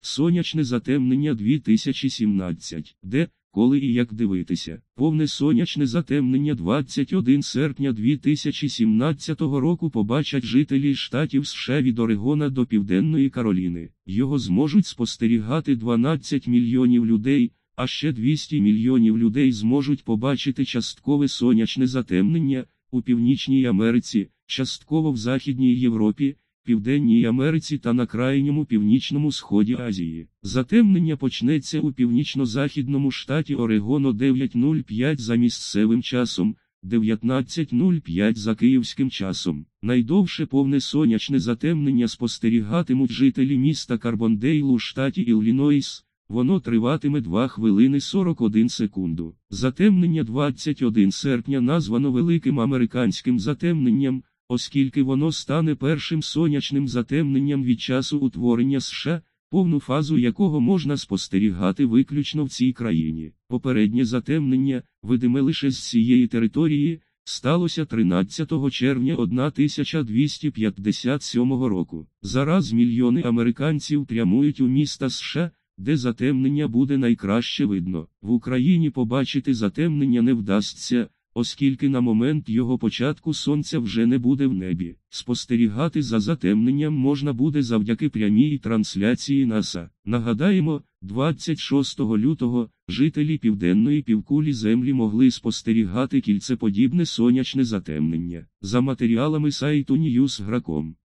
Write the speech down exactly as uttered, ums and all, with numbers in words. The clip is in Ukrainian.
Сонячне затемнення дві тисячі сімнадцять. Де, коли і як дивитися? Повне сонячне затемнення двадцять першого серпня дві тисячі сімнадцятого року побачать жителі штатів США від Орегона до Південної Кароліни. Його зможуть спостерігати дванадцять мільйонів людей, а ще двісті мільйонів людей зможуть побачити часткове сонячне затемнення у Північній Америці, частково в Західній Європі, Південній Америці та на крайньому північному сході Азії. Затемнення почнеться у північно-західному штаті Орегон о дев'ята нуль п'ять за місцевим часом, дев'ятнадцята нуль п'ять за київським часом. Найдовше повне сонячне затемнення спостерігатимуть жителі міста Карбондейл у штаті Іллінойс. Воно триватиме два хвилини сорок одну секунду. Затемнення двадцять першого серпня названо Великим американським затемненням, оскільки воно стане першим сонячним затемненням від часу утворення США, повну фазу якого можна спостерігати виключно в цій країні. Попереднє затемнення, видиме лише з цієї території, сталося тринадцятого червня тисяча двісті п'ятдесят сьомого року. Зараз мільйони американців прямують у міста США, де затемнення буде найкраще видно. В Україні побачити затемнення не вдасться, оскільки на момент його початку сонця вже не буде в небі. Спостерігати за затемненням можна буде завдяки прямій трансляції НАСА. Нагадаємо, двадцять шостого лютого жителі південної півкулі Землі могли спостерігати кільцеподібне сонячне затемнення. За матеріалами сайту ньюс крапка гром.